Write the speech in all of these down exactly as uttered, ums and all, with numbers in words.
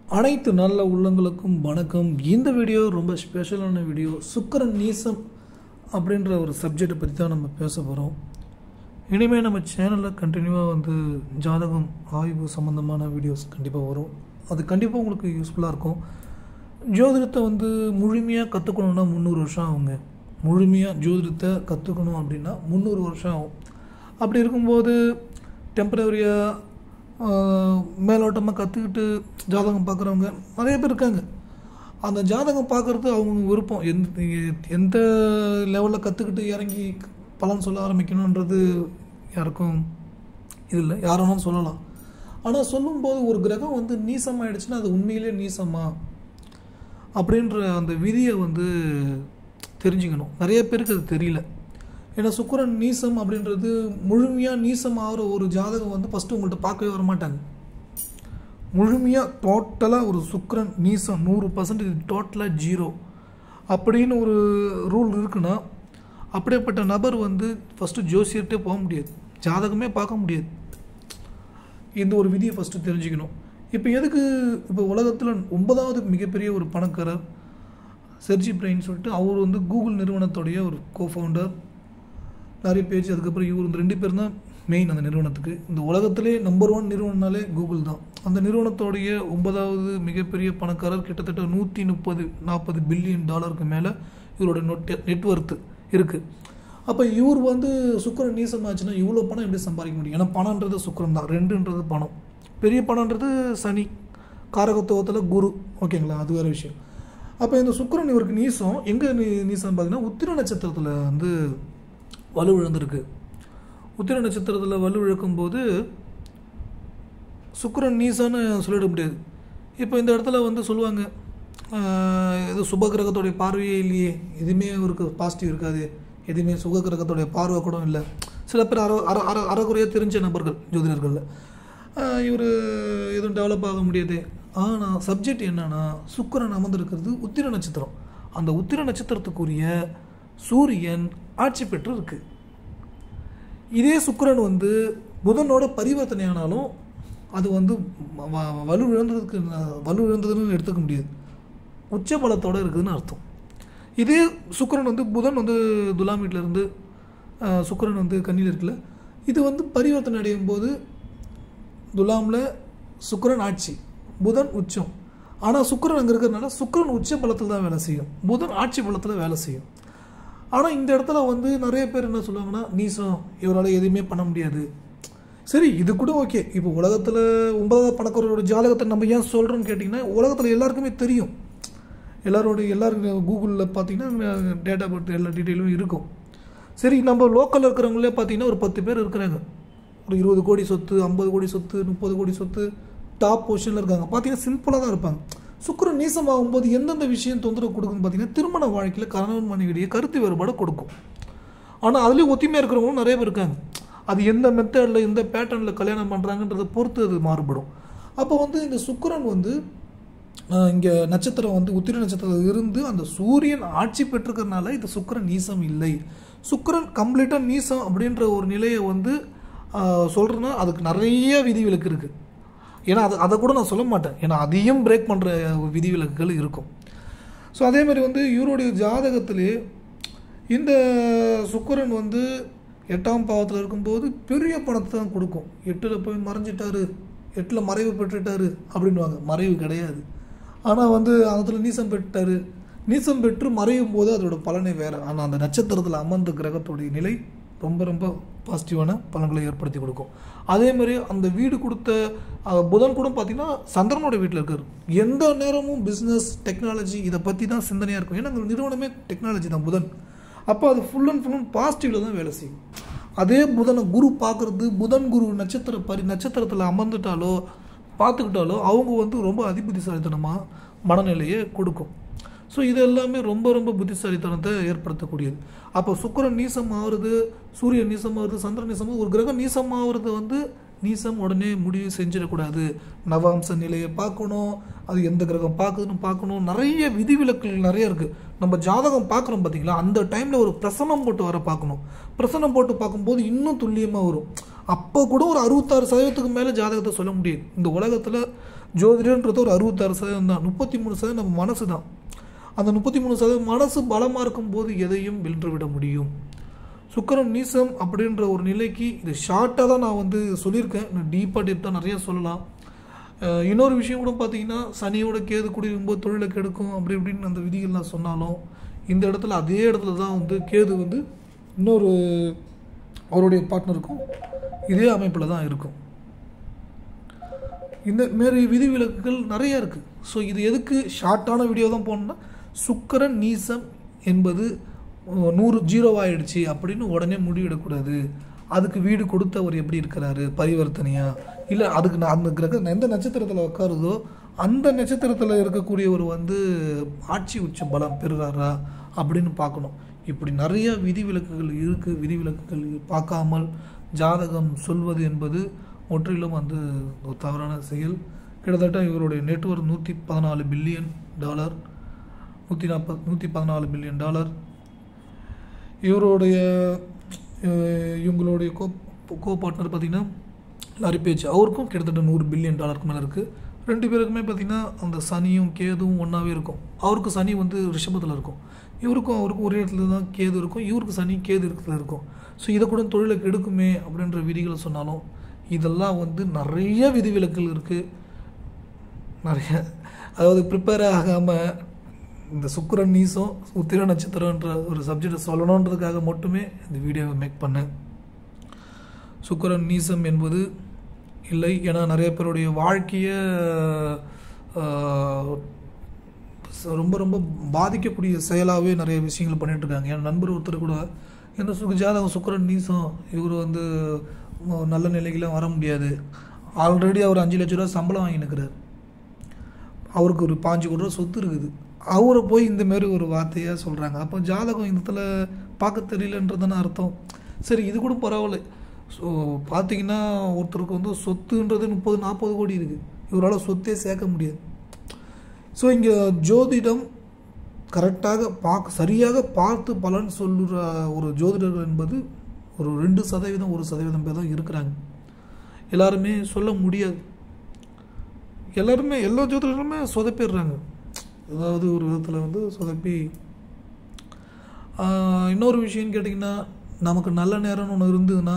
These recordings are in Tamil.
அனைத்து நல்ல உள்ளங்களுக்கும் வணக்கம். இந்த வீடியோ ரொம்ப ஸ்பெஷலான வீடியோ. சுக்கிரன் நீசம் அப்படின்ற ஒரு சப்ஜெக்டை பற்றி தான் நம்ம பேச போகிறோம். இனிமேல் நம்ம சேனலில் கண்டினியூவாக வந்து ஜாதகம் ஆய்வு சம்மந்தமான வீடியோஸ் கண்டிப்பாக வரும். அது கண்டிப்பாக உங்களுக்கு யூஸ்ஃபுல்லாக இருக்கும். ஜோதிடத்தை வந்து முழுமையாக கற்றுக்கணுன்னா முந்நூறு வருஷம் ஆகுங்க. முழுமையாக ஜோதிடத்தை கற்றுக்கணும் அப்படின்னா முந்நூறு வருஷம் ஆகும். அப்படி இருக்கும்போது டெம்பரவரியாக மேலோட்டமாக கற்றுக்கிட்டு ஜாதகம் பார்க்குறவங்க நிறைய பேர் இருக்காங்க. அந்த ஜாதகம் பார்க்குறது அவங்க விருப்பம். எந்த எந்த லெவலில் கற்றுக்கிட்டு இறங்கி பலன் சொல்ல ஆரம்பிக்கணுன்றது யாருக்கும் இது இல்லை. யார் வேணாலும் சொல்லலாம். ஆனால் சொல்லும்போது ஒரு கிரகம் வந்து நீசமாகிடுச்சுன்னா அது உண்மையிலே நீசமா அப்படின்ற அந்த விதியை வந்து தெரிஞ்சுக்கணும். நிறைய பேருக்கு அது தெரியல. ஏன்னா சுக்கிரன் நீசம் அப்படின்றது முழுமையாக நீசம் ஆகிற ஒரு ஜாதகம் வந்து ஃபஸ்ட்டு உங்கள்கிட்ட பார்க்கவே வரமாட்டாங்க. முழுமையாக டோட்டலாக ஒரு சுக்கிரன் நீசம் நூறு பர்சன்டேஜ் டோட்டலாக ஜீரோ அப்படின்னு ஒரு ரூல் இருக்குன்னா அப்படியேப்பட்ட நபர் வந்து ஃபஸ்ட்டு ஜோசியர்கிட்டே போக முடியாது, ஜாதகமே பார்க்க முடியாது. இந்த ஒரு விதியை ஃபஸ்ட்டு தெரிஞ்சுக்கணும். இப்போ எதுக்கு இப்போ உலகத்தில் ஒன்பதாவது மிகப்பெரிய ஒரு பணக்காரர் செர்ஜி பிரைன் சொல்லிட்டு அவர் வந்து கூகுள் நிறுவனத்துடைய ஒரு கோஃபவுண்டர். நிறைய பேச்சு. அதுக்கப்புறம் இவர் இந்த ரெண்டு பேர் தான் மெயின் அந்த நிறுவனத்துக்கு. இந்த உலகத்திலே நம்பர் ஒன் நிறுவனம்னாலே கூகுள் தான். அந்த நிறுவனத்தோடைய ஒன்பதாவது மிகப்பெரிய பணக்காரர். கிட்டத்தட்ட நூற்றி முப்பது நாற்பது பில்லியன் டாலருக்கு மேலே இவரோட நொட் நெட்வொர்த்து இருக்குது. அப்போ இவர் வந்து சுக்கிரன் நீசமாச்சுன்னா இவ்வளோ பணம் எப்படி சம்பாதிக்க முடியும்? ஏன்னா பணன்றது சுக்கிரன் தான், ரெண்டுன்றது பணம். பெரிய பணன்றது சனி, காரகத்துவத்தில் குரு. ஓகேங்களா, அது வேறு விஷயம். அப்போ இந்த சுக்கிரன் இவருக்கு நீசம் எங்கே நீ நீசம் பார்த்தீங்கன்னா உத்திர நட்சத்திரத்தில் வந்து வலு விழுந்திருக்கு. உத்திர நட்சத்திரத்தில் வலு விழுக்கும்போது சுக்கிரன் நீசான்னு சொல்லிட முடியாது. இப்போ இந்த இடத்துல வந்து சொல்லுவாங்க, இது சுப கிரகத்தோடைய பார்வையே இல்லையே, எதுவுமே இவருக்கு பாசிட்டிவ் இருக்காது, எதுவுமே சுக கிரகத்தோடைய பார்வை கூட இல்லை. சில பேர் அற அற அற அறகுறையாக தெரிஞ்ச நபர்கள் ஜோதிடர்களில் இவர் எதுவும் டெவலப் ஆக முடியாது. ஆனால் சப்ஜெக்ட் என்னன்னா சுக்கிரன் அமர்ந்திருக்கிறது உத்திர நட்சத்திரம். அந்த உத்திர நட்சத்திரத்துக்குரிய சூரியன் ஆட்சி பெற்று இருக்கு. இதே சுக்கிரன் வந்து புதனோட பரிவர்த்தனை ஆனாலும் அது வந்து வலு இழந்ததுக்கு வலு இழந்ததுன்னு எடுத்துக்க முடியாது, உச்ச பலத்தோடு இருக்குதுன்னு அர்த்தம். இதே சுக்கிரன் வந்து புதன் வந்து துலாம் வீட்டிலேருந்து சுக்கிரன் வந்து கன்னியில் இருக்குல்ல, இது வந்து பரிவர்த்தனை அடையும் போது துலாமில் சுக்கிரன் ஆட்சி, புதன் உச்சம். ஆனால் சுக்கிரன் அங்கே இருக்கிறதுனால சுக்கிரன் உச்ச பலத்தில் தான் வேலை செய்யும், புதன் ஆட்சி பலத்தில் வேலை செய்யும். ஆனால் இந்த இடத்துல வந்து நிறைய பேர் என்ன சொல்லுவாங்கன்னா நீசம், இவரால் எதுவுமே பண்ண முடியாது. சரி, இது கூட ஓகே. இப்போ உலகத்தில் ஒன்பதாவது பணக்காரரோட ஜாதகத்தை நம்ம ஏன் சொல்கிறோன்னு கேட்டிங்கன்னா உலகத்தில் எல்லாருக்குமே தெரியும். எல்லாரோட எல்லாருக்கும் கூகுளில் பார்த்தீங்கன்னா டேட்டா பர்த் எல்லா டீட்டெயிலும் இருக்கும். சரி, நம்ம லோக்கலில் இருக்கிறவங்களே பார்த்தீங்கன்னா ஒரு பத்து பேர் இருக்கிறாங்க. ஒரு இருபது கோடி சொத்து, ஐம்பது கோடி சொத்து, முப்பது கோடி சொத்து, டாப் பொசிஷனில் இருக்காங்க. பார்த்தீங்கன்னா சிம்பிளாக தான் இருப்பாங்க. சுக்கிரன் நீசமாகும்போது எந்தெந்த விஷயம் தொந்தரவு கொடுக்குன்னு பார்த்தீங்கன்னா திருமண வாழ்க்கையில் கணவன் மனைவிடைய கருத்து வேறுபாடு கொடுக்கும். ஆனால் அதுலேயும் ஒத்துமையாக இருக்கிறவங்களும் நிறைய பேர் இருக்காங்க. அது எந்த மெத்தடில் எந்த பேட்டர்னில் கல்யாணம் பண்ணுறாங்கன்றதை பொறுத்து அது மாறுபடும். அப்போ வந்து இந்த சுக்கிரன் வந்து இங்கே நட்சத்திரம் வந்து உத்திர நட்சத்திரத்தில் இருந்து அந்த சூரியன் ஆட்சி பெற்றுக்கிறதுனால இது சுக்கிரன் நீசம் இல்லை. சுக்கிரன் கம்ப்ளீட்டாக நீசம் அப்படின்ற ஒரு நிலையை வந்து சொல்கிறேன்னா அதுக்கு நிறைய விதிவிலக்கு இருக்குது. ஏன்னா அது அதை கூட நான் சொல்ல மாட்டேன், ஏன்னா அதையும் பிரேக் பண்ணுற விதிவிலக்குகள் இருக்கும். ஸோ அதேமாதிரி வந்து இவருடைய ஜாதகத்திலே இந்த சுக்கிரன் வந்து எட்டாம் பாவத்தில் இருக்கும்போது பெரிய பணத்தை தான் கொடுக்கும். எட்டில் போய் மறைஞ்சிட்டாரு, எட்டில் மறைவு பெற்றுட்டாரு அப்படின்வாங்க. மறைவு கிடையாது. ஆனால் வந்து அதில் நீசம் பெற்றுட்டாரு. நீசம் பெற்று மறையும் போது அதோட பலனை வேறு. ஆனால் அந்த நட்சத்திரத்தில் அமர்ந்த கிரகத்துடைய நிலை ரொம்ப ரொம்ப பாசிட்டிவான பலன்களை ஏற்படுத்தி கொடுக்கும். அதேமாதிரி அந்த வீடு கொடுத்த புதன் கூட பார்த்திங்கன்னா சந்திரனோட வீட்டில் இருக்கார். எந்த நேரமும் பிஸ்னஸ் டெக்னாலஜி இதை பற்றி தான் சிந்தனையாக இருக்கும். ஏன்னா அந்த நிறுவனமே டெக்னாலஜி தான் புதன். அப்போ அது ஃபுல் அண்ட் ஃபுல் அண்ட் பாசிட்டிவில் தான் வேலை செய்யும். அதே புதனை குரு பார்க்குறது, புதன் குரு நட்சத்திர பரி நட்சத்திரத்தில் அமர்ந்துட்டாலோ பார்த்துக்கிட்டாலோ அவங்க வந்து ரொம்ப அதிபுத்திசாலித்தனமாக மனநிலையை கொடுக்கும். ஸோ இது எல்லாமே ரொம்ப ரொம்ப புத்திசாலித்தனத்தை ஏற்படுத்தக்கூடியது. அப்போ சுக்கிரன் நீசம் ஆகுறது, சூரியன் நீசம் ஆகுறது, சந்திரன் நீசம், ஒரு கிரகம் நீசம் ஆகுறது வந்து நீசம் உடனே முடிவு செஞ்சிடக்கூடாது. நவாம்ச நிலையை பார்க்கணும், அது எந்த கிரகம் பார்க்குதுன்னு பார்க்கணும். நிறைய விதிவிலக்குகள் நிறைய இருக்குது. நம்ம ஜாதகம் பார்க்குறோம் பார்த்தீங்களா, அந்த டைமில் ஒரு பிரசனம் போட்டு வர பார்க்கணும். பிரசனம் போட்டு பார்க்கும்போது இன்னும் துல்லியமாக வரும். அப்போ கூட ஒரு அறுபத்தாறு சதவீதத்துக்கு மேலே ஜாதகத்தை சொல்ல முடியாது. இந்த உலகத்தில் ஜோதிடன்றது ஒரு அறுபத்தாறு சதவீதம் தான். முப்பத்தி மூணு சதவீதம் நம்ம மனசு தான். அந்த முப்பத்தி மூணு சதவீதம் மனசு பலமாக இருக்கும்போது எதையும் வென்றுவிட முடியும். சுக்கிரன் நீசம் அப்படின்ற ஒரு நிலைக்கு இது ஷார்ட்டாக தான் நான் வந்து சொல்லியிருக்கேன். இன்னும் டீப்பாக டீப்பாக நிறையா சொல்லலாம். இன்னொரு விஷயம் கூட பார்த்தீங்கன்னா, சனியோட கேது குடியிருக்கும்போது தொழிலை கெடுக்கும் அப்படி இப்படின்னு அந்த விதிகள்லாம் சொன்னாலும், இந்த இடத்துல அதே இடத்துல தான் வந்து கேது வந்து இன்னொரு அவருடைய பார்ட்னருக்கும் இதே அமைப்பில் தான் இருக்கும். இந்த மாரி விதிவிலக்குகள் நிறையா இருக்குது. ஸோ இது எதுக்கு ஷார்ட்டான வீடியோ தான் போனோம்னா, சுக்கிரன் நீசம் என்பது நூறு ஜீரோவாகிடுச்சு அப்படின்னு உடனே முடிவிடக்கூடாது. அதுக்கு வீடு கொடுத்தவர் எப்படி இருக்கிறாரு பரிவர்த்தனையாக, இல்லை அதுக்கு நான் அந்த கிரகம் எந்த நட்சத்திரத்தில் உட்காருதோ அந்த நட்சத்திரத்தில் இருக்கக்கூடியவர் வந்து ஆட்சி உச்ச பலம் பெறுறாரா அப்படின்னு பார்க்கணும். இப்படி நிறைய விதிவிலக்குகள் இருக்குது. விதிவிலக்குகள் பார்க்காமல் ஜாதகம் சொல்வது என்பது முற்றிலும் வந்து ஒரு தவறான செயல். கிட்டத்தட்ட இவருடைய நெட்வொர்க் நூற்றி பதினாலு பில்லியன் டாலர் நூற்றி நாற்பது நூற்றி பதினாலு பில்லியன் டாலர். இவருடைய இவங்களுடைய கோ கோ பார்ட்னர் பார்த்திங்கன்னா லாரி பேஜ், அவருக்கும் கிட்டத்தட்ட நூறு பில்லியன் டாலருக்கு மேலே இருக்குது. ரெண்டு பேருக்குமே பார்த்திங்கன்னா அந்த சனியும் கேதுவும் ஒன்றாவே இருக்கும். அவருக்கு சனி வந்து ரிஷபத்தில் இருக்கும், இவருக்கும் அவருக்கும் ஒரே இடத்துல தான் கேது இருக்கும், இவருக்கு சனி கேது இடத்துல இருக்கும். ஸோ இதை கூட தொழிலை கெடுக்குமே அப்படின்ற விதிகளை சொன்னாலும் இதெல்லாம் வந்து நிறைய விதிவிலக்குகள் இருக்குது. நிறைய அதாவது ப்ரிப்பேர் ஆகாமல் இந்த சுக்கிரன் நீசம் உத்திர நட்சத்திரன்ற ஒரு சப்ஜெக்டை சொல்லணுன்றதுக்காக மட்டுமே இந்த வீடியோவை மேக் பண்ணேன். சுக்கிரன் நீசம் என்பது இல்லை, ஏன்னா நிறைய பேருடைய வாழ்க்கையை ரொம்ப ரொம்ப பாதிக்கக்கூடிய செயலாகவே நிறைய விஷயங்கள் பண்ணிகிட்ருக்காங்க. என் நண்பர் ஒருத்தர் கூட என்ன சுக ஜாதகம் சுக்கிரன் நீசம், இவர் வந்து நல்ல நிலைக்கெல்லாம் வர முடியாது, ஆல்ரெடி அவர் அஞ்சு லட்ச ரூபா சம்பளம் வாங்கினுக்கிறார், அவருக்கு ஒரு பாஞ்சு கோடி ரூபா சொத்து இருக்குது, அவரை போய் இந்தமாரி ஒரு வார்த்தையாக சொல்கிறாங்க. அப்போ ஜாதகம் இந்த இடத்துல பார்க்க தெரியலன்றதுன்னு அர்த்தம். சரி, இது கூட பரவாயில்ல. ஸோ பார்த்திங்கன்னா ஒருத்தருக்கு வந்து சொத்துன்றது முப்பது நாற்பது கோடி இருக்குது, இவரால் சொத்தே சேர்க்க முடியாது. ஸோ இங்கே ஜோதிடம் கரெக்டாக பார்க்க சரியாக பார்த்து பலன் சொல்லுற ஒரு ஜோதிடர்கள் என்பது ஒரு ரெண்டு சதவீதம் ஒரு சதவீதம் பேர் தான் இருக்கிறாங்க. எல்லாருமே சொல்ல முடியாது. எல்லாருமே எல்லா ஜோதிடர்களுமே சொதப்பிடுறாங்க. அதாவது ஒரு விதத்தில் வந்து சொதப்பி. இன்னொரு விஷயம்னு கேட்டிங்கன்னா, நமக்கு நல்ல நேரம்னு ஒன்று இருந்ததுன்னா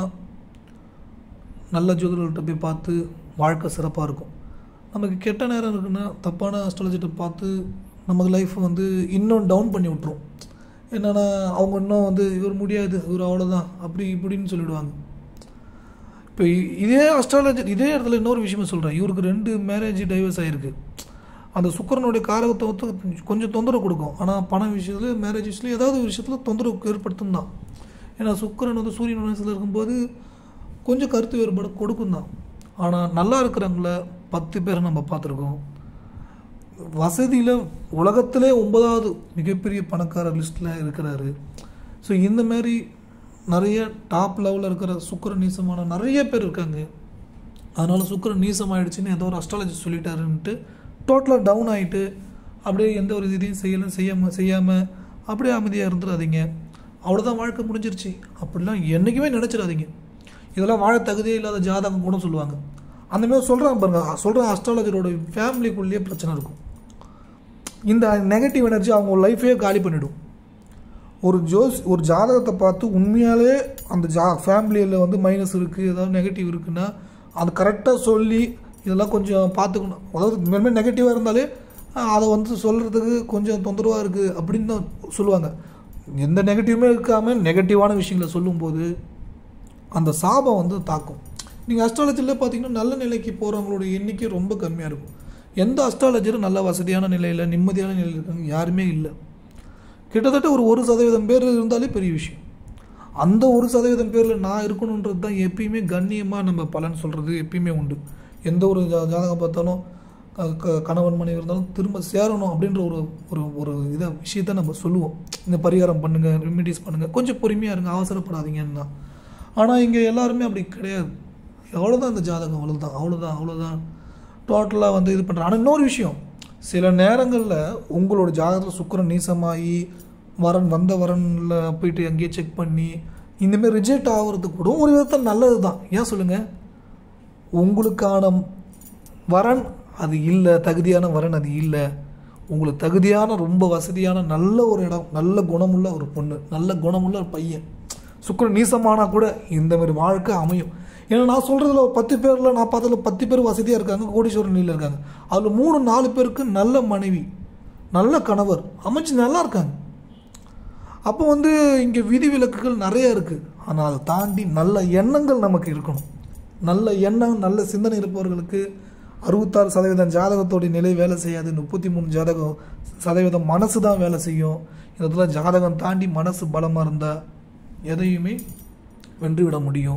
நல்ல ஜோதிடர்கள்ட்ட போய் பார்த்து வாழ்க்கை சிறப்பாக இருக்கும். நமக்கு கெட்ட நேரம் இருக்குன்னா தப்பான அஸ்ட்ராலஜிட்ட பார்த்து நமக்கு லைஃப் வந்து இன்னும் டவுன் பண்ணி விட்ரும். என்னென்னா அவங்க இன்னும் வந்து இவர் முடியாது, இவர் அவ்வளோதான் அப்படி இப்படின்னு சொல்லிவிடுவாங்க. இப்போ இதே அஸ்ட்ராலஜி இதே இடத்துல இன்னொரு விஷயமே சொல்கிறேன். இவருக்கு ரெண்டு மேரேஜ் டைவர்ஸ் ஆகிருக்கு. அந்த சுக்கிரனுடைய காரகத்தை வந்து கொஞ்சம் தொந்தரவு கொடுக்கும், ஆனால் பண விஷயத்தில் மேரேஜ் விஷயத்தில் ஏதாவது ஒரு விஷயத்தில் தொந்தரவு ஏற்படுத்தும் தான். ஏன்னா சுக்கிரன் வந்து சூரியன் வயசில் இருக்கும்போது கொஞ்சம் கருத்து வேறுபாடு கொடுக்கும் தான். ஆனால் நல்லா இருக்கிறவங்கள பத்து பேரை நம்ம பார்த்துருக்கோம். வசதியில் உலகத்திலே ஒன்பதாவது மிகப்பெரிய பணக்கார லிஸ்ட்டில் இருக்கிறாரு. ஸோ இந்தமாரி நிறைய டாப் லெவலில் இருக்கிற சுக்கிரன் நீசமான நிறைய பேர் இருக்காங்க. அதனால் சுக்கிரன் நீசம் ஆகிடுச்சின்னு ஏதோ ஒரு அஸ்ட்ராலஜி சொல்லிட்டாருன்ட்டு டோட்டலாக டவுன் ஆகிட்டு அப்படியே எந்த ஒரு இதையும் செய்யலாம் செய்யாமல் செய்யாமல் அப்படியே அமைதியாக இருந்துடாதீங்க. அவ்வளோதான், வாழ்க்கை முடிஞ்சிருச்சு அப்படிலாம் என்றைக்குமே நினச்சிடாதீங்க. இதெல்லாம் வாழ தகுதியே இல்லாத ஜாதகம் கூட சொல்லுவாங்க. அந்தமாதிரி சொல்கிறாங்க பாருங்கள், சொல்கிற அஸ்ட்ராலஜரோட ஃபேமிலிக்குள்ளேயே பிரச்சனை இருக்கும். இந்த நெகட்டிவ் எனர்ஜி அவங்க லைஃபே காலி பண்ணிவிடும். ஒரு ஜோஸ் ஒரு ஜாதகத்தை பார்த்து உண்மையாலே அந்த ஜா ஃபேமிலியில் வந்து மைனஸ் இருக்குது, ஏதாவது நெகட்டிவ் இருக்குன்னா அது கரெக்டாக சொல்லி இதெல்லாம் கொஞ்சம் பார்த்துக்கணும். அதாவது மேலுமே நெகட்டிவாக இருந்தாலே அதை வந்து சொல்கிறதுக்கு கொஞ்சம் தொந்தரவாக இருக்குது அப்படின்னு தான் சொல்லுவாங்க. எந்த நெகட்டிவுமே இருக்காமல் நெகட்டிவான விஷயங்களை சொல்லும்போது அந்த சாபம் வந்து தாக்கும். நீங்கள் அஸ்ட்ராலஜியில் பார்த்தீங்கன்னா நல்ல நிலைக்கு போகிறவங்களோட எண்ணிக்கை ரொம்ப கம்மியாக இருக்கும். எந்த அஸ்ட்ராலஜரும் நல்ல வசதியான நிலையில் நிம்மதியான நிலையில் இருக்காங்க யாருமே இல்லை. கிட்டத்தட்ட ஒரு ஒரு சதவீதம் பேர் இருந்தாலே பெரிய விஷயம். அந்த ஒரு சதவீதம் பேரில் நான் இருக்கணுன்றது தான் எப்பயுமே கண்ணியமாக நம்ம பலன் சொல்கிறது எப்பயுமே உண்டு. எந்த ஒரு ஜா ஜாதகம் பார்த்தாலும் கணவன் மனைவி இருந்தாலும் திரும்ப சேரணும் அப்படின்ற ஒரு ஒரு ஒரு இதை விஷயத்த நம்ம சொல்லுவோம். இந்த பரிகாரம் பண்ணுங்கள், ரெமிடிஸ் பண்ணுங்கள், கொஞ்சம் பொறுமையாக இருங்க, அவசரப்படாதீங்கன்னு தான். ஆனால் இங்கே எல்லாருமே அப்படி கிடையாது. எவ்வளோதான் இந்த ஜாதகம் அவ்வளோதான் அவ்வளோதான் அவ்வளோதான் டோட்டலாக வந்து இது பண்ணுறேன். ஆனால் இன்னொரு விஷயம், சில நேரங்களில் உங்களோட ஜாதகத்தில் சுக்கிரன் நீசமாகி வரன் வந்த வரனில் போயிட்டு அங்கேயே செக் பண்ணி இந்தமாரி ரிஜெக்ட் ஆகிறதுக்கு கூட ஒரு விதத்தில் நல்லது தான். ஏன் சொல்லுங்கள், உங்களுக்கான வரன் அது இல்லை, தகுதியான வரன் அது இல்லை. உங்களுக்கு தகுதியான ரொம்ப வசதியான நல்ல ஒரு இடம், நல்ல குணமுள்ள ஒரு பொண்ணு, நல்ல குணமுள்ள ஒரு பையன், சுக்கிரன் நீசமானால் கூட இந்த மாதிரி வாழ்க்கை அமையும். ஏன்னா நான் சொல்கிறதுல ஒரு பத்து பேரில் நான் பார்த்ததுல பத்து பேர் வசதியாக இருக்காங்க, கோடீஸ்வரன் நிலையில் இருக்காங்க. அதில் மூணு நாலு பேருக்கு நல்ல மனைவி, நல்ல கணவர் அமைச்சு நல்லா இருக்காங்க. அப்போ வந்து இங்கே விதிவிலக்குகள் நிறைய இருக்குது. ஆனால் அதை தாண்டி நல்ல எண்ணங்கள் நமக்கு இருக்கணும். நல்ல எண்ணம், நல்ல சிந்தனை இருப்பவர்களுக்கு அறுபத்தாறு சதவீதம் ஜாதகத்தோடைய நிலை வேலை செய்யாது. முப்பத்தி மூணு ஜாதகம் சதவீதம் மனசு தான் வேலை செய்யும். இதில் ஜாதகம் தாண்டி மனசு பலமாக இருந்தால் எதையுமே வென்றுவிட முடியும்.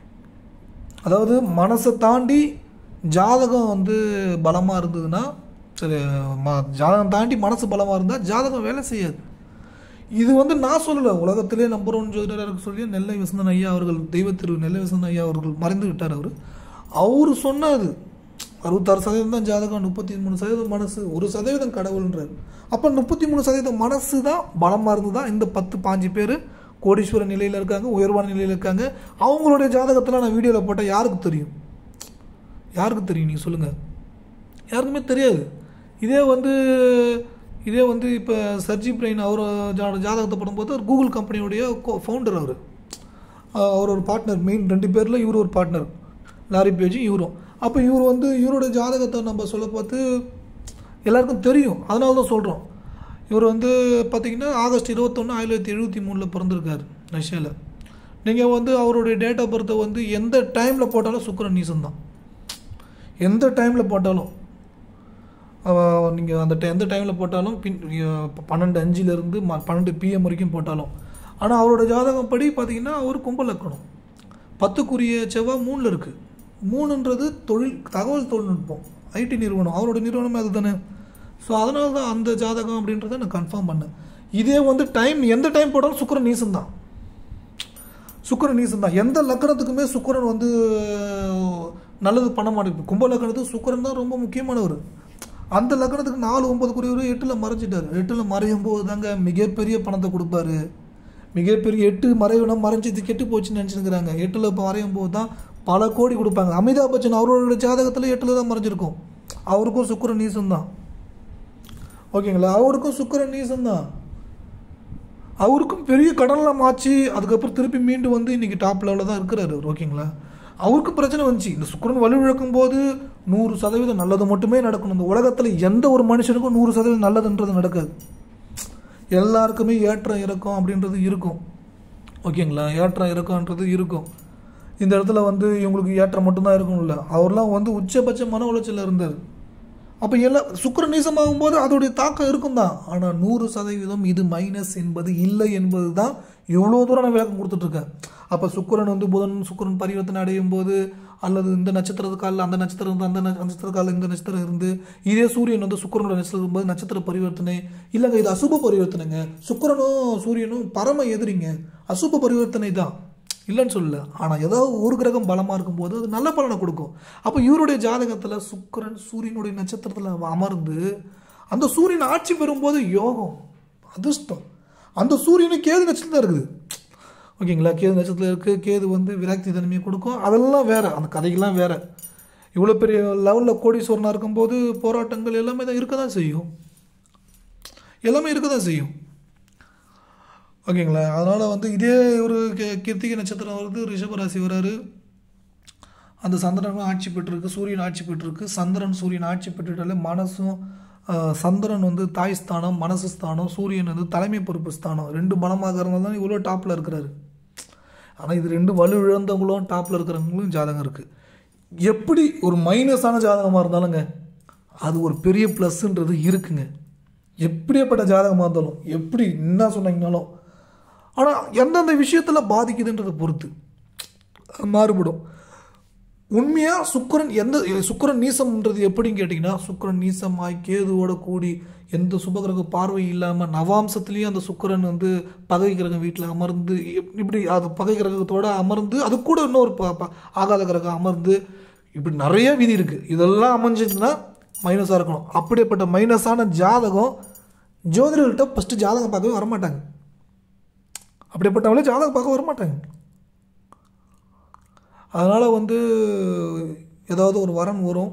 அதாவது மனசை தாண்டி ஜாதகம் வந்து பலமாக இருந்ததுன்னா சரி, ம ஜாதகம் தாண்டி மனசு பலமாக இருந்தால் ஜாதகம் வேலை செய்யாது. இது வந்து நான் சொல்லலை, உலகத்திலே நம்பர் ஒன் ஜோதிடருக்கு சொல்லி நெல்லை வசந்தன் ஐயா அவர்கள், தெய்வத்திரு நெல்லை வசந்தன் ஐயா அவர்கள் மறைந்து விட்டார். அவர் அவர் சொன்னது அறுபத்தாறு சதவீதம் தான் ஜாதகம், முப்பத்தி மூணு சதவீதம் மனசு, ஒரு சதவீதம் கடவுள்ன்றார். அப்போ முப்பத்தி மூணு சதவீதம் மனசு தான் பலமாக இருந்து தான் இந்த பத்து பாஞ்சு பேர் கோடீஸ்வர நிலையில் இருக்காங்க, உயர்வான நிலையில் இருக்காங்க. அவங்களுடைய ஜாதகத்தில் நான் வீடியோவில் போட்டால் யாருக்கு தெரியும்? யாருக்கு தெரியும் நீங்கள் சொல்லுங்கள்? யாருக்குமே தெரியாது. இதே வந்து இதே வந்து இப்போ சர்ஜி பிரெயின் அவர் ஜா ஜாதகத்தை போடும்போது ஒரு கூகுள் கம்பெனியுடைய ஃபவுண்டர் அவர் அவர் ஒரு பார்ட்னர், மெயின் ரெண்டு பேரில் இவர் ஒரு பார்ட்னர், லாரி பேஜும் இவரும். அப்போ இவர் வந்து இவருடைய ஜாதகத்தை நம்ம சொல்ல பார்த்து எல்லாருக்கும் தெரியும். அதனால தான் சொல்கிறோம். இவர் வந்து பார்த்திங்கன்னா ஆகஸ்ட் இருபத்தொன்று ஆயிரத்தி தொள்ளாயிரத்தி எழுபத்தி மூணில் பிறந்திருக்காரு ரஷ்யாவில். நீங்கள் வந்து அவருடைய டேட் ஆஃப் பர்த்தை வந்து எந்த டைமில் போட்டாலும் சுக்கிரன் நீசம் தான். எந்த டைமில் போட்டாலும் நீங்கள் அந்த டை எந்த டைமில் போட்டாலும் பின் பன்னெண்டு அஞ்சுலேருந்து ம பன்னெண்டு பிஎம் வரைக்கும் போட்டாலும். ஆனால் அவரோட ஜாதகம் படி பார்த்திங்கன்னா அவர் கும்ப லக்கணம், பத்துக்குரிய செவ்வாய் மூணில் இருக்குது. மூணுன்றது தொழில் தகவல் தொழில்நுட்பம், ஐடி நிறுவனம், அவரோட நிறுவனமே அது தானே. ஸோ அதனால தான் அந்த ஜாதகம் அப்படின்றத நான் கன்ஃபார்ம் பண்ணேன். இதே வந்து டைம் எந்த டைம் போட்டாலும் சுக்கிரன் நீசம் தான், சுக்கிரன் நீசம் தான். எந்த லக்கணத்துக்குமே சுக்கிரன் வந்து நல்லது பண்ண மாட்டேங்குது. கும்ப லக்கணத்துக்கு சுக்கிரன் தான் ரொம்ப முக்கியமானவர். அந்த லக்கணத்துக்கு நாலு ஒன்பதுக்குரியவர் எட்டில் மறைஞ்சிட்டார். எட்டில் மறையும் போது தாங்க மிகப்பெரிய பணத்தை கொடுப்பாரு. மிகப்பெரிய எட்டு மறைவினம் மறைஞ்சது கெட்டு போச்சுன்னு நினச்சிருக்கிறாங்க. எட்டில் இப்போ மறையும் போது தான் பல கோடி கொடுப்பாங்க. அமிதாப் பச்சன் அவரோட ஜாதகத்தில் எட்டில் தான் மறைஞ்சிருக்கும். அவருக்கும் சுக்கிரன் நீசம் தான். ஓகேங்களா? அவருக்கும் சுக்கிரன் நீசம் தான். அவருக்கும் பெரிய கடன்லாம் ஆச்சு. அதுக்கப்புறம் திருப்பி மீண்டு வந்து இன்றைக்கி டாப் லெவலில் தான் இருக்கிறாரு அவர். ஓகேங்களா? அவருக்கு பிரச்சனை வந்துச்சு. இந்த சுக்கிரன் வலுவிழக்கும் போது நூறு சதவீதம் நல்லது மட்டுமே நடக்கணும். இந்த உலகத்தில் எந்த ஒரு மனுஷனுக்கும் நூறு சதவீதம் நல்லதுன்றது நடக்காது. எல்லாருக்குமே ஏற்றம் இறக்கம் அப்படின்றது இருக்கும். ஓகேங்களா? ஏற்றம் இறக்கம்ன்றது இருக்கும். இந்த இடத்துல வந்து இவங்களுக்கு ஏற்றம் மட்டும்தான் இருக்கும் இல்லை. அவர்லாம் வந்து உச்சபட்ச மன உளைச்சலில் இருந்தார். அப்போ எல்லாம் சுக்கிரன் நீசமாகும் போது அதோடைய தாக்கம் இருக்கும் தான். ஆனால் நூறு சதவீதம் இது மைனஸ் என்பது இல்லை என்பது தான் இவ்வளோ தூரம் நான் விளக்கம் கொடுத்துட்ருக்கேன். அப்போ சுக்கிரன் வந்து புதன் சுக்கிரன் பரிவர்த்தனை அடையும் போது, அல்லது இந்த நட்சத்திரத்துக்காலில் அந்த நட்சத்திரம் இருந்து அந்த நட்சத்திரக்காலில் இந்த நட்சத்திரம் இருந்து, இதே சூரியன் வந்து சுக்கிரனோட நட்சத்திரம் இருக்கும்போது நட்சத்திர பரிவர்த்தனை இல்லைங்க, இது அசுப பரிவர்த்தனைங்க. சுக்கிரனும் சூரியனும் பரம எதிரிங்க, அசுப பரிவர்த்தனை தான், இல்லைன்னு சொல்லல. ஆனால் ஏதாவது ஒரு கிரகம் பலமாக இருக்கும்போது அது நல்ல பலனை கொடுக்கும். அப்போ இவருடைய ஜாதகத்தில் சுக்கிரன் சூரியனுடைய நட்சத்திரத்தில் அமர்ந்து அந்த சூரியன் ஆட்சி பெறும்போது யோகம், அதிர்ஷ்டம். அந்த சூரியனு கேது நட்சத்திரம் இருக்குது. ஓகேங்களா? கேது நட்சத்திரம் இருக்குது. கேது வந்து விரக்தி தன்மையை கொடுக்கும். அதெல்லாம் வேறு, அந்த கதைகள்லாம் வேறு. இவ்வளோ பெரிய லெவலில் கோடீஸ்வரனாக இருக்கும்போது போராட்டங்கள் எல்லாமே தான் இருக்க தான் செய்யும். எல்லாமே இருக்க தான் செய்யும். ஓகேங்களா? அதனால் வந்து இதே ஒரு கே கிருத்திகை நட்சத்திரம் வருது, ரிஷபராசி வராரு. அந்த சந்திரனும் ஆட்சி பெற்றிருக்கு, சூரியன் ஆட்சி பெற்றிருக்கு. சந்திரன் சூரியன் ஆட்சி பெற்றுட்டாலே மனசும், சந்திரன் வந்து தாய் ஸ்தானம், மனசு ஸ்தானம், சூரியன் வந்து தலைமை பொறுப்பு ஸ்தானம், ரெண்டு பலமாக இருந்தால் தான் இவ்வளோ டாப்பில் இருக்கிறாரு. ஆனால் இது ரெண்டு வலு இழந்தவங்களும் டாப்பில் இருக்கிறவங்களும் ஜாதகம் இருக்குது. எப்படி ஒரு மைனஸான ஜாதகமாக இருந்தாலுங்க அது ஒரு பெரிய ப்ளஸ்ன்றது இருக்குங்க. எப்படியேப்பட்ட ஜாதகமாக இருந்தாலும், எப்படி என்ன சொன்னீங்கனாலும், ஆனால் எந்தெந்த விஷயத்தில் பாதிக்குதுன்றதை பொறுத்து மாறுபடும். உண்மையாக சுக்கிரன் எந்த சுக்கிரன் நீசம்ன்றது எப்படின்னு கேட்டிங்கன்னா, சுக்கிரன் நீசமாய் கேதுவோட கூடி எந்த சுபகிரக பார்வை இல்லாமல் நவாம்சத்துலேயும் அந்த சுக்கிரன் வந்து பகை கிரகம் வீட்டில் அமர்ந்து, இப்படி அது பகை கிரகத்தோடு அமர்ந்து, அது கூட இன்னொரு ப ஆகாத கிரகம் அமர்ந்து, இப்படி நிறைய விதி இருக்குது. இதெல்லாம் அமைஞ்சதுன்னா மைனஸாக இருக்கணும். அப்படிப்பட்ட மைனஸான ஜாதகம் ஜோதிடர்கள்ட்ட ஃபஸ்ட்டு ஜாதகம் பார்க்கவே வரமாட்டாங்க. அப்படிப்பட்டவங்களே ஜாதகம் பார்க்க வரமாட்டாங்க. அதனால் வந்து ஏதாவது ஒரு வரன் வரும்,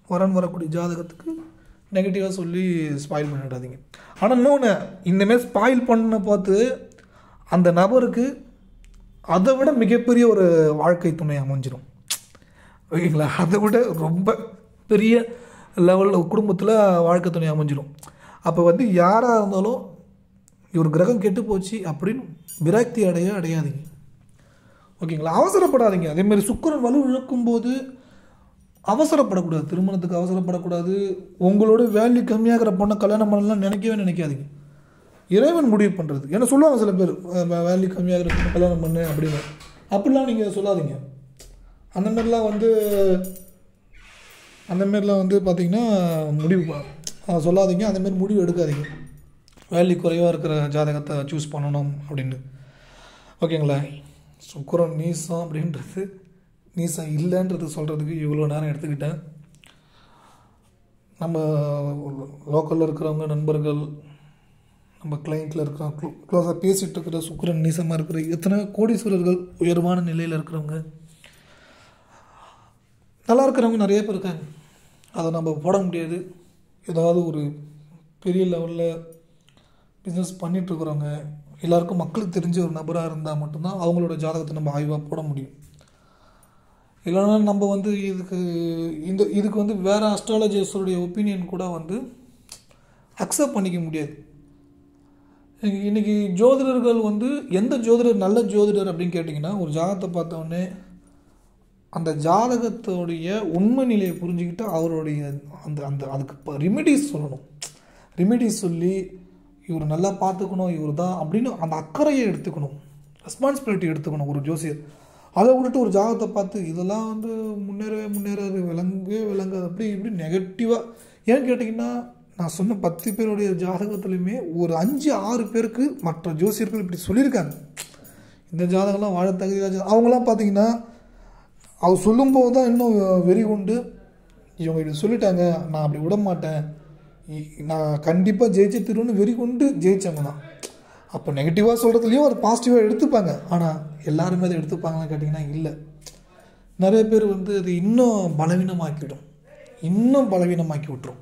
வரன் வரக்கூடிய ஜாதகத்துக்கு நெகட்டிவாக சொல்லி ஸ்பாயில் பண்ணிடாதீங்க. ஆனால் இன்னொன்று, இந்தமாரி ஸ்பாயில் பண்ண பார்த்து அந்த நபருக்கு அதை விட மிகப்பெரிய ஒரு வாழ்க்கை துணை அமைஞ்சிடும். ஓகேங்களா? அதை விட ரொம்ப பெரிய லெவலில் குடும்பத்தில் வாழ்க்கை துணை அமைஞ்சிடும். அப்போ வந்து யாராக இருந்தாலும் இவர் கிரகம் கெட்டு போச்சு அப்படின்னு விரக்தி அடைய அடையாதீங்க. ஓகேங்களா? அவசரப்படாதீங்க. அதேமாதிரி சுக்கிரன் வலு இழக்கும்போது அவசரப்படக்கூடாது. திருமணத்துக்கு அவசரப்படக்கூடாது. உங்களோட வேல்யூ கம்மியாகிற பொண்ணை கல்யாணம் பண்ணலாம் நினைக்கவே நினைக்காதீங்க. இறைவன் முடிவு பண்ணுறது. ஏன்னா சொல்லுவாங்க சில பேர், வேல்யூ கம்மியாகிற பொண்ணை கல்யாணம் பண்ணு அப்படின்னு. அப்படிலாம் நீங்கள் சொல்லாதீங்க. அந்த மாதிரிலாம் வந்து அந்தமாரிலாம் வந்து பார்த்திங்கன்னா முடிவு சொல்லாதீங்க. அந்தமாரி முடிவு எடுக்காதீங்க. வேல்யூ குறைவாக இருக்கிற ஜாதகத்தை சூஸ் பண்ணணும் அப்படின்னு. ஓகேங்களா? சுக்கிரன் நீசம் அப்படின்றது நீசம் இல்லைன்றது சொல்கிறதுக்கு இவ்வளோ நேரம் எடுத்துக்கிட்டேன். நம்ம லோக்கலில் இருக்கிறவங்க, நண்பர்கள், நம்ம கிளைண்ட்டில் இருக்கிற க்ளோ க்ளோஸாக பேசிகிட்டு இருக்கிற சுக்கிரன் நீசமாக இருக்கிற எத்தனை கோடீஸ்வரர்கள், உயர்வான நிலையில் இருக்கிறவங்க, நல்லா இருக்கிறவங்க நிறைய பேர் இருக்காங்க. அதை நம்ம போட முடியாது. ஏதாவது ஒரு பெரிய லெவலில் பிஸ்னஸ் பண்ணிகிட்ருக்குறவங்க, எல்லாருக்கும் மக்களுக்கு தெரிஞ்ச ஒரு நபராக இருந்தால் மட்டும்தான் அவங்களோட ஜாதகத்தை நம்ம ஆய்வாக போட முடியும். இல்லைன்னா நம்ம வந்து இதுக்கு இந்த இதுக்கு வந்து வேறு அஸ்ட்ராலஜர்ஸோடைய ஒப்பீனியன் கூட வந்து அக்செப்ட் பண்ணிக்க முடியாது. இன்றைக்கி ஜோதிடர்கள் வந்து எந்த ஜோதிடர் நல்ல ஜோதிடர் அப்படின்னு கேட்டிங்கன்னா, ஒரு ஜாதகத்தை பார்த்தோன்னே அந்த ஜாதகத்தோடைய உண்மை நிலையை புரிஞ்சுக்கிட்டு அவருடைய அந்த அந்த அதுக்கு ரெமிடிஸ் சொல்லணும். ரெமிடிஸ் சொல்லி இவர் நல்லா பார்த்துக்கணும், இவர் தான் அப்படின்னு அந்த அக்கறையை எடுத்துக்கணும், ரெஸ்பான்சிபிலிட்டி எடுத்துக்கணும் ஒரு ஜோசியர். அதை விட்டுட்டு ஒரு ஜாதகத்தை பார்த்து இதெல்லாம் வந்து முன்னேறவே முன்னேறாது, விளங்கவே விளங்காது, அப்படி இப்படி நெகட்டிவாக. ஏன்னு கேட்டிங்கன்னா, நான் சொன்ன பத்து பேருடைய ஜாதகத்துலையுமே ஒரு அஞ்சு ஆறு பேருக்கு மற்ற ஜோசியர்கள் இப்படி சொல்லியிருக்காங்க, இந்த ஜாதகம்லாம் வாழ தகுதியாக. அவங்களாம் பார்த்தீங்கன்னா அவர் சொல்லும்போது தான் இன்னும் வெறி கொண்டு இவங்க இப்படி சொல்லிட்டாங்க, நான் அப்படி விட மாட்டேன், நான் கண்டிப்பாக ஜெயிச்சு திருன்னு வெறி கொண்டு ஜெயித்தவங்க தான். அப்போ நெகட்டிவாக சொல்கிறதுலையும் ஒரு பாசிட்டிவாக எடுத்துப்பாங்க. ஆனால் எல்லாருமே அதை எடுத்துப்பாங்கன்னு கேட்டிங்கன்னா இல்லை. நிறைய பேர் வந்து அது இன்னும் பலவீனமாக்கிவிடும், இன்னும் பலவீனமாக்கி விட்டுரும்.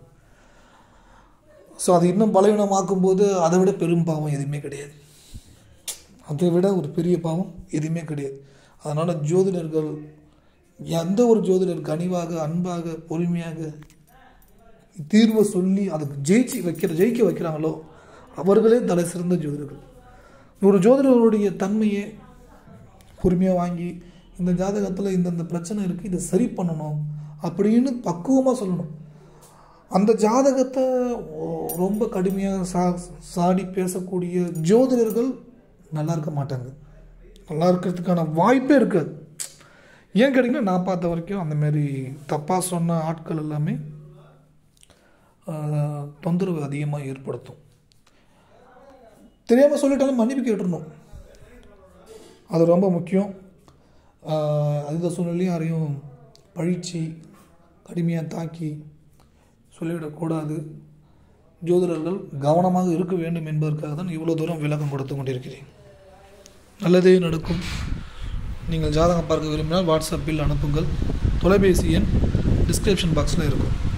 ஸோ அது இன்னும் பலவீனமாக்கும்போது அதை விட பெரும் பாவம் எதுவுமே கிடையாது. அதை விட ஒரு பெரிய பாவம் எதுவுமே கிடையாது. அதனால் ஜோதிடர்கள், எந்த ஒரு ஜோதிடர் கனிவாக, அன்பாக, பொறுமையாக தீர்வை சொல்லி அதுக்கு ஜெயிச்சு வைக்கிற ஜெயிக்க வைக்கிறாங்களோ அவர்களே தலை சிறந்த ஜோதிடர்கள். ஒரு ஜோதிடர்களுடைய தன்மையை பொறுமையாக வாங்கி, இந்த ஜாதகத்தில் இந்தந்த பிரச்சனை இருக்குது, இதை சரி பண்ணணும் அப்படின்னு பக்குவமாக சொல்லணும். அந்த ஜாதகத்தை ரொம்ப கடுமையாக சா சாடி பேசக்கூடிய ஜோதிடர்கள் நல்லா இருக்க மாட்டாங்க. நல்லா இருக்கிறதுக்கான வாய்ப்பே இருக்காது. ஏன் கேட்டிங்கன்னா, நான் பார்த்த வரைக்கும் அந்தமாரி தப்பாக சொன்ன ஆட்கள் எல்லாமே தொந்தரவு அதிகமாக ஏற்படுத்தும். தெரியாமல் சொல்லிட்டாலும் மன்னிப்பு கேட்டுடணும், அது ரொம்ப முக்கியம். அந்த சூழ்நிலையும் யாரையும் பழிச்சு கடுமையாக தாக்கி சொல்லிவிடக்கூடாது. ஜோதிடர்கள் கவனமாக இருக்க வேண்டும் என்பதற்காக தான் இவ்வளோ தூரம் விளக்கம் கொடுத்து கொண்டிருக்கிறேன். நல்லதே நடக்கும். நீங்கள் ஜாதகம் பார்க்க விரும்பினால் வாட்ஸ்அப்பில் அனுப்புங்கள். தொலைபேசி எண் டிஸ்கிரிப்ஷன் பாக்ஸில் இருக்கும்.